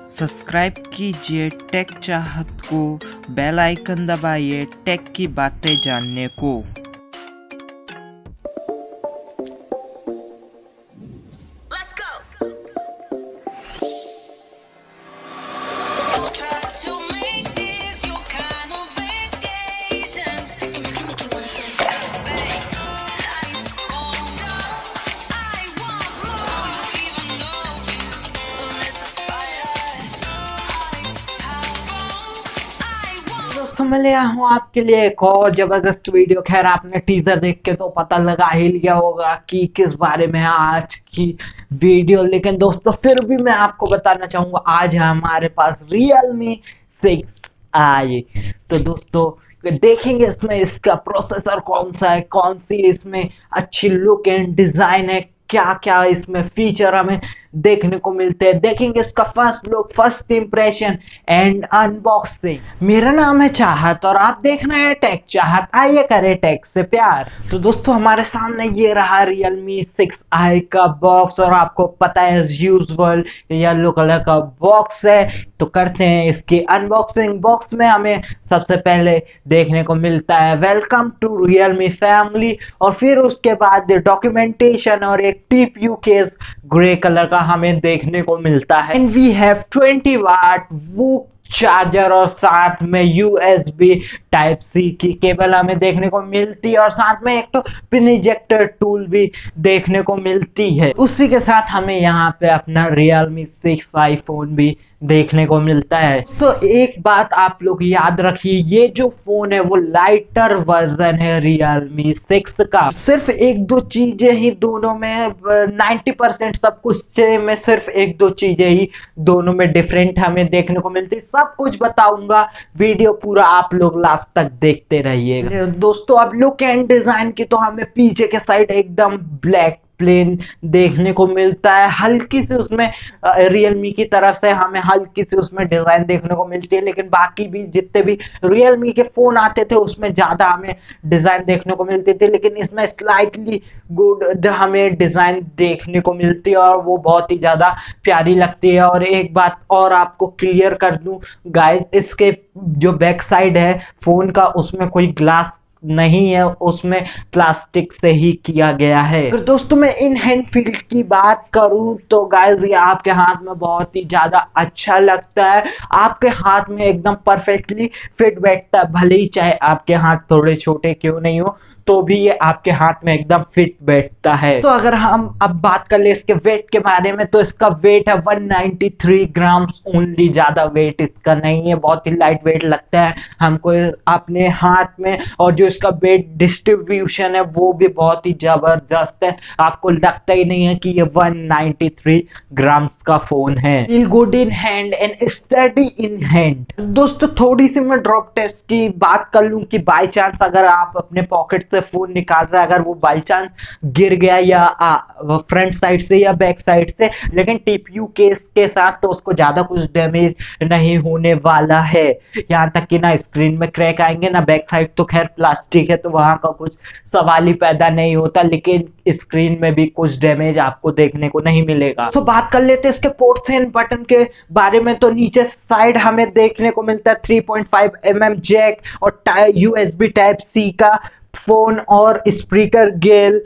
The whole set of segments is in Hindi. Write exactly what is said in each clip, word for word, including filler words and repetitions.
सब्सक्राइब कीजिए टेक चाहत को, बेल आइकन दबाइए टेक की बातें जानने को। दोस्तों मैं ले आया हूँ आपके लिए एक और जबरदस्त वीडियो। खैर आपने टीजर देख के तो पता लगा ही लिया होगा कि किस बारे में है आज की वीडियो, लेकिन दोस्तों फिर भी मैं आपको बताना चाहूंगा आज है हमारे पास Realme सिक्स आई। तो दोस्तों देखेंगे इसमें इसका प्रोसेसर कौन सा है, कौन सी इसमें अच्छी लुक एंड डिजाइन है, क्या क्या इसमें फीचर हमें देखने को मिलते हैं। देखेंगे इसका first look, first impression and unboxing. मेरा नाम है चाहत और आप देख रहे हैं टेक चाहत, आइए करें टेक से प्यार। तो दोस्तों हमारे सामने ये रहा Realme सिक्स आई का बॉक्स और आपको पता है एज यूजुअल येलो कलर का बॉक्स है। तो करते हैं इसकी अनबॉक्सिंग। बॉक्स में हमें सबसे पहले देखने को मिलता है वेलकम टू Realme फैमिली, और फिर उसके बाद डॉक्यूमेंटेशन और एक टीपीयू केस ग्रे कलर का हमें देखने को मिलता है। And we have twenty watt वो चार्जर और साथ में यूएसबी टाइप सी की केबल हमें देखने को मिलती है, और साथ में एक तो पिन इजेक्टर टूल भी देखने को मिलती है। उसी के साथ हमें यहाँ पे अपना Realme सिक्स आई फोन भी देखने को मिलता है। तो एक बात आप लोग याद रखिए, ये जो फोन है वो लाइटर वर्जन है Realme सिक्स का। सिर्फ एक दो चीजें ही दोनों में, नाइंटी परसेंट सब कुछ में सिर्फ एक दो चीजें ही दोनों में डिफरेंट हमें देखने को मिलती है। सब कुछ बताऊंगा, वीडियो पूरा आप लोग लास्ट तक देखते रहिएगा। दोस्तों अब लुक एंड डिजाइन की तो हमें पीछे के साइड एकदम ब्लैक प्लेन देखने को मिलता है। हल्की सी उसमें Realme की तरफ से हमें हल्की सी उसमें डिजाइन देखने को मिलती है, लेकिन बाकी भी जितने भी Realme के फोन आते थे उसमें ज्यादा हमें डिजाइन देखने को मिलती थी, लेकिन इसमें स्लाइटली गुड हमें डिजाइन देखने को मिलती है और वो बहुत ही ज्यादा प्यारी लगती है। और एक बात और आपको क्लियर कर दूं गाइस, इसके जो बैक साइड है फोन का उसमें कोई ग्लास नहीं है, उसमें प्लास्टिक से ही किया गया है। अगर दोस्तों मैं इन हैंड फील की बात करूं तो गाइस ये आपके हाथ में बहुत ही ज्यादा अच्छा लगता है। आपके हाथ में एकदम परफेक्टली फिट बैठता है, भले ही चाहे आपके हाथ थोड़े छोटे क्यों नहीं हो तो भी ये आपके हाथ में एकदम फिट बैठता है। तो अगर हम अब बात कर ले इसके वेट के बारे में, तो इसका वेट है one ninety three gram only, ज्यादा वेट इसका नहीं है, बहुत ही लाइट वेट लगता है हमको अपने हाथ में। और जो इसका वेट डिस्ट्रीब्यूशन है वो भी बहुत ही जबरदस्त है, आपको लगता ही नहीं है कि ये वन नाइंटी थ्री ग्राम का फोन है। Feel good in hand and study in hand. दोस्तों थोड़ी सी मैं ड्रॉप टेस्ट की बात कर लूं कि बाय चांस अगर आप अपने पॉकेट से फोन निकाल रहे हैं, अगर वो बाय चांस गिर गया या फ्रंट साइड से या बैक साइड से, लेकिन टीपीयू केस के साथ तो उसको ज्यादा कुछ डैमेज नहीं होने वाला है। यहाँ तक कि ना स्क्रीन में क्रैक आएंगे ना बैक साइड तो खैर प्लास्टिक है तो वहां का कुछ सवाल ही पैदा नहीं होता, लेकिन स्क्रीन में भी कुछ डैमेज आपको देखने को नहीं मिलेगा। तो बात कर लेते हैं इसके पोर्ट्स एंड बटन के बारे में। तो नीचे साइड हमें देखने को मिलता है three point five M M jack और यूएसबी टाइप सी का फोन और स्पीकर गेल,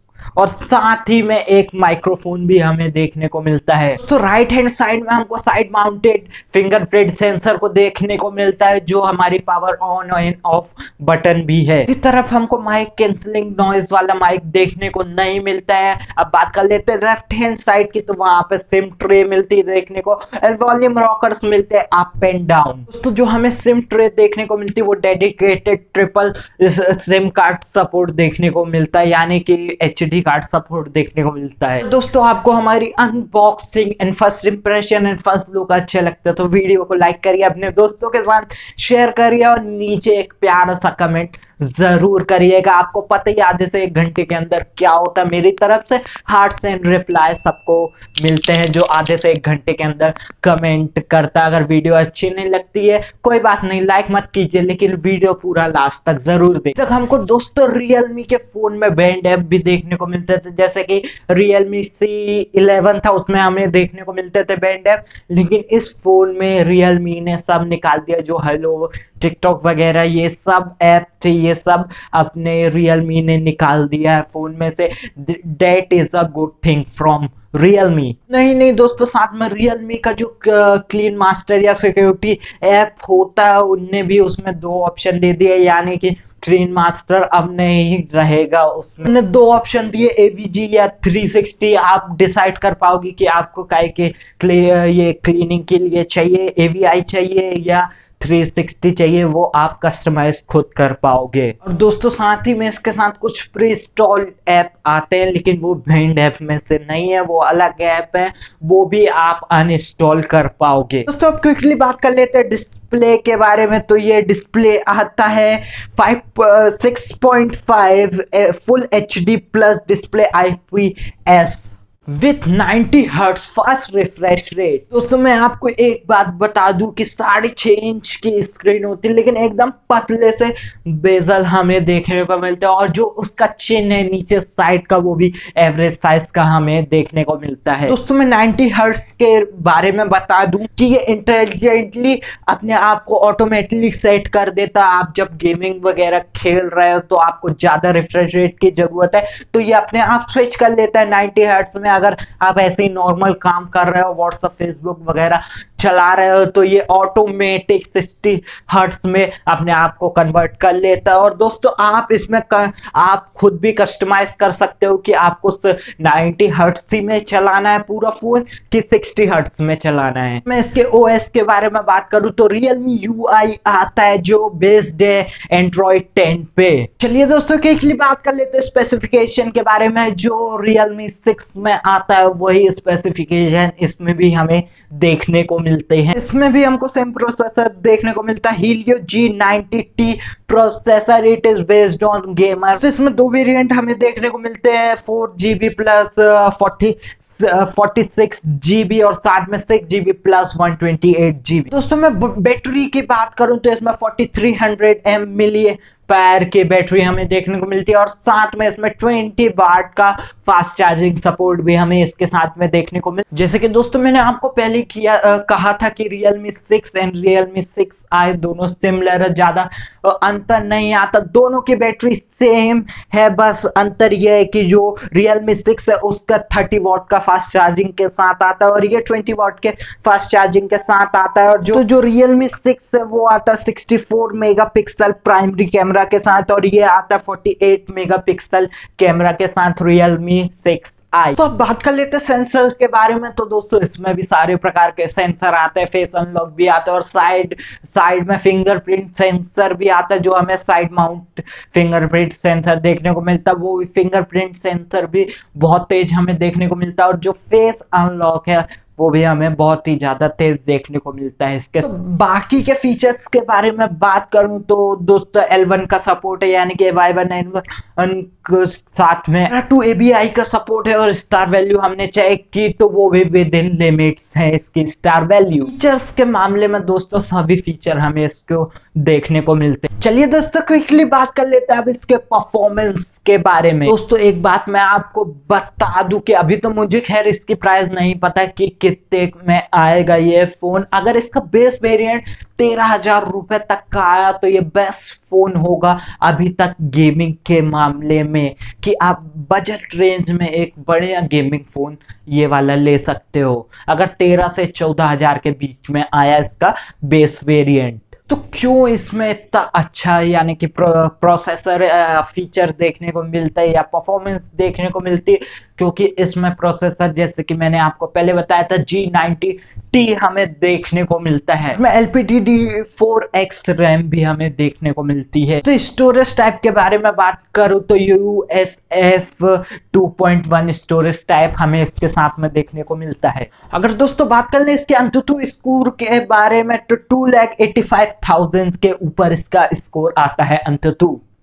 और साथ ही में एक माइक्रोफोन भी हमें देखने को मिलता है। तो राइट हैंड साइड में हमको साइड माउंटेड फिंगरप्रिंट सेंसर को देखने को मिलता है, जो हमारी power on and off button भी है। इस तरफ हमको माइक कैंसलिंग नॉइज वाला माइक देखने को नहीं मिलता है। अब बात कर लेते हैं लेफ्ट हैंड साइड की, तो वहां पे सिम ट्रे मिलती है देखने को, वॉल्यूम रॉकर्स मिलते हैं अप एंड डाउन। दोस्तों जो हमें सिम ट्रे देखने को मिलती है वो dedicated triple SIM card support देखने को मिलता है, यानी कि एच डी कार्ड सपोर्ट देखने को मिलता है। दोस्तों आपको हमारी unboxing and first impression and first look अच्छे लगते हैं तो वीडियो को लाइक करिए, अपने दोस्तों के साथ शेयर करिए और नीचे एक प्यारा सा कमेंट जरूर करिएगा। आपको पता ही आधे से एक घंटे के अंदर क्या होता है। मेरी तरफ से हार्ट्स एंड रिप्लाई सबको मिलते हैं जो आधे से एक घंटे के अंदर कमेंट करता है। अगर वीडियो अच्छी नहीं लगती है कोई बात नहीं, लाइक मत कीजिए, लेकिन वीडियो पूरा लास्ट तक जरूर देखें। तक हमको दोस्तों रियलमी के फोन में बैंड ऐप भी देखने को मिलते थे, जैसे कि रियलमी सी इलेवन था, उसमें हमें देखने को मिलते थे बैंड ऐप। लेकिन इस फोन में रियलमी ने सब निकाल दिया, जो हेलो टिकटॉक वगैरह ये सब ऐप थे, ये सब अपने रियलमी ने निकाल दिया है फोन में से। That is a good thing from Realme. नहीं नहीं दोस्तों, साथ में रियलमी का जो क्लीन मास्टर या सिक्योरिटी ऐप होता है उनने भी उसमें दो ऑप्शन दे दिए, यानी कि क्लीन मास्टर अब नहीं रहेगा उसमें। दो ऑप्शन दिए, एवीजी या थ्री सिक्सटी। आप डिसाइड कर पाओगे कि आपको काय के ये क्लीनिंग के लिए चाहिए, एवीआई चाहिए या थ्री सिक्सटी चाहिए, वो आप कस्टमाइज खुद कर पाओगे। और दोस्तों साथ ही में इसके साथ कुछ प्री इंस्टॉल ऐप आते हैं, लेकिन वो बैंड ऐप में से नहीं है, वो अलग ऐप है, वो भी आप अनइंस्टॉल कर पाओगे। दोस्तों अब क्विकली बात कर लेते हैं डिस्प्ले के बारे में। तो ये डिस्प्ले आता है five six point five full H D plus display I P S with ninety hertz fast refresh rate. दोस्तों मैं आपको एक बात बता दूं कि साढ़े छह इंच की स्क्रीन होती है, लेकिन एकदम पतले से बेजल हमें देखने को मिलता है, और जो उसका चिन्ह है नीचे साइड का वो भी एवरेज साइज का हमें देखने को मिलता है। दोस्तों मैं नाइंटी हर्ट्ज के बारे में बता दूं कि ये इंटेलिजेंटली अपने आप को ऑटोमेटिकली सेट कर देता है। आप जब गेमिंग वगैरह खेल रहे हो तो आपको ज्यादा रिफ्रेश रेट की जरूरत है, तो ये अपने आप स्विच कर लेता है नाइंटी हर्ट्ज में। अगर आप ऐसे ही नॉर्मल काम कर रहे हो, व्हाट्सएप फेसबुक वगैरह चला रहे हो, तो ये ऑटोमेटिक सिक्सटी हर्ट्ज में अपने आप को कन्वर्ट कर लेता है। और दोस्तों आप इसमें कर, आप खुद भी कस्टमाइज कर सकते हो कि आपको नाइंटी हर्ट्ज में चलाना है पूरा फोन कि सिक्सटी हर्ट्ज में चलाना है। मैं इसके ओएस के बारे में बात करूं तो रियलमी यूआई आता है जो बेस्ड है एंड्रॉइड टेन पे। चलिए दोस्तों क्विकली बात कर लेते हैं स्पेसिफिकेशन के बारे में। जो रियलमी सिक्स में आता है वही स्पेसिफिकेशन इसमें भी हमें देखने को मिलते हैं। इसमें भी हमको सेम प्रोसेसर देखने को मिलता है, Helio G ninety T processor. It is based on gamer. तो इसमें दो वेरिएंट हमें देखने को मिलते हैं, four GB plus forty forty six GB और साथ में six GB plus one twenty eight GB. दोस्तों मैं बैटरी की बात करूं तो इसमें forty three hundred M milliampere की बैटरी हमें देखने को मिलती है, और साथ में इसमें ट्वेंटी वाट का फास्ट चार्जिंग सपोर्ट भी हमें इसके साथ में देखने को मिल। जैसे कि दोस्तों मैंने आपको पहले किया आ, कहा था कि Realme six and Realme six I दोनों सिमिलर है, ज्यादा अंतर नहीं आता, दोनों की बैटरी सेम है। बस अंतर यह है कि जो रियलमी सिक्स है उसका थर्टी वॉट का फास्ट चार्जिंग के साथ आता है और ये ट्वेंटी वॉट के फास्ट चार्जिंग के साथ आता है। और जो तो जो रियलमी सिक्स है वो आता है sixty four megapixel primary camera के साथ, और ये आता है फोर्टी एट मेगापिक्सल कैमरा के साथ रियलमी सिक्स आई। तो अब बात कर लेते हैं सेंसर के बारे में। तो दोस्तों इसमें भी सारे प्रकार के सेंसर आते हैं, फेस अनलॉक भी आता है और साइड साइड में फिंगरप्रिंट सेंसर भी आता है, जो हमें साइड माउंट फिंगरप्रिंट सेंसर देखने को मिलता है। वो फिंगरप्रिंट सेंसर भी बहुत तेज हमें देखने को मिलता है, और जो फेस अनलॉक है वो भी हमें बहुत ही ज्यादा तेज देखने को मिलता है इसके। तो बाकी के फीचर्स के बारे में बात करूं तो दोस्तों एल वन का सपोर्ट है, यानी कि वाई वन एन वन साथ में टू ए बी आई का सपोर्ट है, और स्टार वैल्यू हमने चेक की तो वो भी विद इन लिमिट्स है इसकी स्टार वैल्यू। फीचर्स के मामले में दोस्तों सभी फीचर हमें इसको देखने को मिलते हैं। चलिए दोस्तों क्विकली बात कर लेते हैं अब इसके परफॉर्मेंस के बारे में। दोस्तों एक बात मैं आपको बता दूं कि अभी तो मुझे खैर इसकी प्राइस नहीं पता कि कितने में आएगा ये फोन। अगर इसका बेस वेरिएंट तेरह हजार रुपए तक का आया तो ये बेस्ट फोन होगा अभी तक गेमिंग के मामले में, कि आप बजट रेंज में एक बढ़िया गेमिंग फोन ये वाला ले सकते हो। अगर तेरह से चौदह हजार के बीच में आया इसका बेस वेरिएंट, तो क्यों इसमें इतना अच्छा यानी कि प्रो, प्रोसेसर फीचर देखने को मिलता है या परफॉर्मेंस देखने को मिलती है? क्योंकि इसमें प्रोसेसर जैसे कि मैंने आपको पहले बताया था जी नाइंटी टी हमें देखने को मिलता है। इसमें L P D D four X RAM भी हमें देखने को मिलती है। तो स्टोरेज टाइप के बारे में बात करूं तो U S F two point one storage type हमें इसके साथ में देखने को मिलता है। अगर दोस्तों बात कर ले इसके अंतुतु स्कोर के बारे में तो two lakh eighty five thousand के ऊपर इसका स्कोर आता है अंतुतु।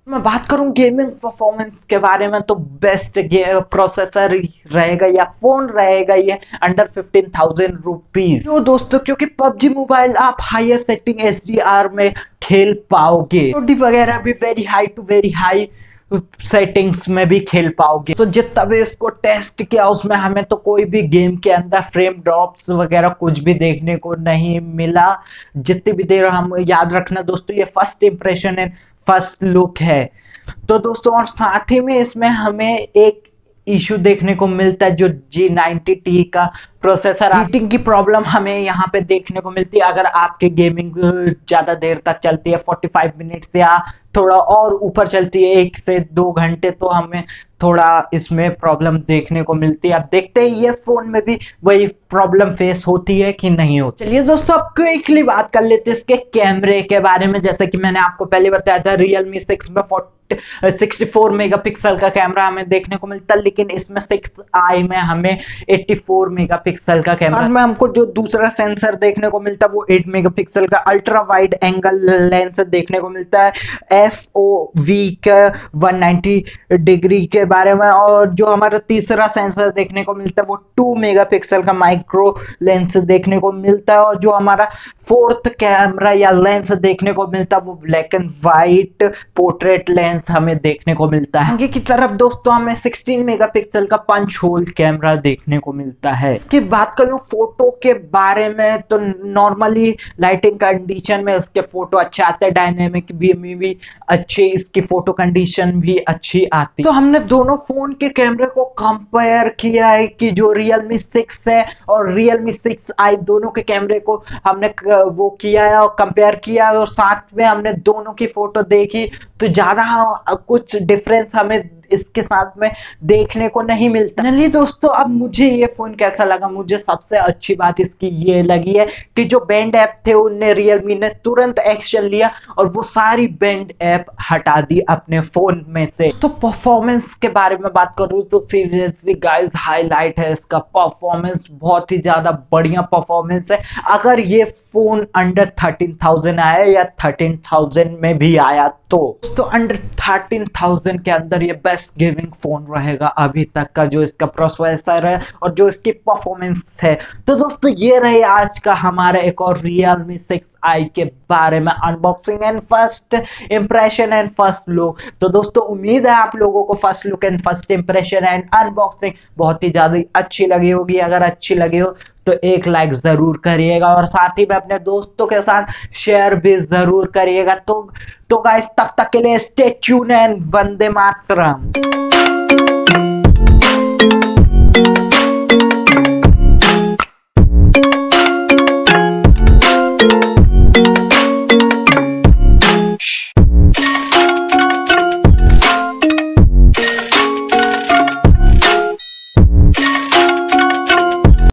मैं बात करूं गेमिंग परफॉर्मेंस के बारे में तो बेस्ट प्रोसेसर रहेगा या फोन रहेगा ये अंडर फिफ्टीन थाउजेंड रुपीज। तो दोस्तों क्योंकि पबजी मोबाइल आप higher setting H D R में खेल पाओगे, वगैरह भी very high to very high settings में भी खेल पाओगे। तो जितना भी इसको टेस्ट किया उसमें हमें तो कोई भी गेम के अंदर फ्रेम ड्रॉप्स वगैरह कुछ भी देखने को नहीं मिला। जितनी भी देर हम याद रखना दोस्तों ये first impression and first look है। तो दोस्तों और साथ ही में इसमें हमें एक इशू देखने को मिलता है जो जी नाइंटी टी का प्रोसेसर हीटिंग की प्रॉब्लम हमें यहाँ पे देखने को मिलती है। अगर आपके गेमिंग ज्यादा देर तक चलती है पैंतालीस मिनट या थोड़ा और ऊपर चलती है एक से दो घंटे तो हमें थोड़ा इसमें प्रॉब्लम देखने को मिलती है। अब देखते हैं ये फोन में भी वही प्रॉब्लम फेस होती है कि नहीं होती। चलिए दोस्तों अब क्विकली बात कर लेते हैं इसके कैमरे के बारे में। जैसे कि मैंने आपको पहले बताया था रियलमी सिक्स में सिक्सटी फोर मेगापिक्सल का कैमरा हमें देखने को मिलता है, लेकिन इसमें सिक्स आई में हमें एटी फोर मेगापिक्सल का कैमरा में हमको जो दूसरा सेंसर देखने को मिलता है वो एट मेगापिक्सल का अल्ट्रा वाइड एंगल लेंस देखने को मिलता है एफ ओ वी का वन नाइंटी डिग्री के बारे में। और जो हमारा तीसरा सेंसर देखने को मिलता है वो टू मेगापिक्सल का माइक्रो लेंस देखने को मिलता है। और जो हमारा फोर्थ कैमरा या लेंस देखने को मिलता है वो black and white portrait lens हमें देखने को मिलता है। आगे की तरफ दोस्तों हमें सिक्सटीन मेगापिक्सल का पंच होल कैमरा देखने को मिलता है। इसकी बात करूं फोटो के बारे में तो नॉर्मली लाइटिंग कंडीशन में इसके फोटो अच्छे आते हैं, डायनेमिक भी में भी अच्छी इसकी फोटो कंडीशन भी अच्छी आती। तो हमने दोनों फोन के कैमरे को कंपेयर किया है कि जो रियलमी सिक्स है और रियलमी सिक्स आई दोनों के कैमरे को हमने वो किया है और कंपेयर किया है और साथ में हमने दोनों की फोटो देखी तो ज्यादा कुछ डिफरेंस हमें इसके साथ में देखने को नहीं मिलता। चलिए दोस्तों अब मुझे ये फोन कैसा लगा, मुझे सबसे अच्छी बात इसकी ये लगी है कि जो बैंड ऐप थे उनने रियलमी ने तुरंत एक्शन लिया और वो सारी बैंड ऐप हटा दी अपने फोन में से। तो परफॉर्मेंस के बारे में बात करूं तो सीरियसली गाइस हाईलाइट है इसका परफॉर्मेंस, बहुत ही ज्यादा बढ़िया परफॉर्मेंस है। अगर ये फोन अंडर थर्टीन थाउजेंड आया या थर्टीन थाउजेंड में भी आया तो तो अंडर थर्टीन थाउजेंड के अंदर ये बेस्ट गेमिंग फोन रहेगा अभी तक का, जो इसका प्रोसेसर है और जो इसकी परफॉर्मेंस है। तो दोस्तों ये रहे आज का हमारा एक और रियलमी सिक्स आई के बारे में unboxing and first impression and first look. तो दोस्तों उम्मीद है आप लोगों को first look and first impression and unboxing बहुत ही ज्यादा अच्छी लगी होगी। अगर अच्छी लगी हो तो एक लाइक जरूर करिएगा और साथ ही में अपने दोस्तों के साथ शेयर भी जरूर करिएगा। तो तो गाइस तब तक के लिए स्टे ट्यून एंड वंदे मातरम।